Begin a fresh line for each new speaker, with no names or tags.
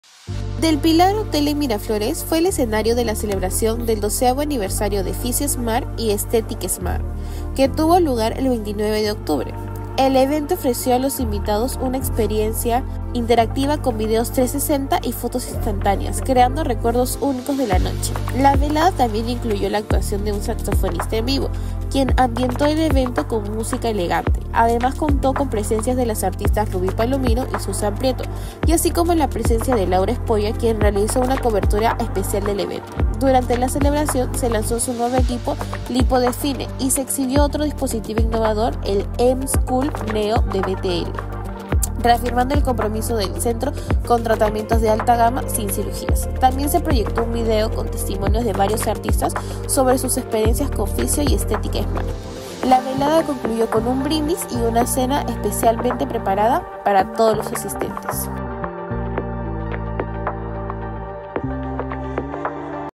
Del Pilar Hotel en Miraflores fue el escenario de la celebración del 12º aniversario de Fisiosmart y Aesthetic Smart, que tuvo lugar el 29 de octubre. El evento ofreció a los invitados una experiencia interactiva con videos 360 y fotos instantáneas, creando recuerdos únicos de la noche. La velada también incluyó la actuación de un saxofonista en vivo, quien ambientó el evento con música elegante. Además contó con presencias de las artistas Rubí Palomino y Susan Prieto, y así como la presencia de Laura Espolla, quien realizó una cobertura especial del evento. Durante la celebración se lanzó su nuevo equipo Lipo Define y se exhibió otro dispositivo innovador, el M-School Neo de BTL, reafirmando el compromiso del centro con tratamientos de alta gama sin cirugías. También se proyectó un video con testimonios de varios artistas sobre sus experiencias con Fisio y Estética Smart. La velada concluyó con un brindis y una cena especialmente preparada para todos los asistentes.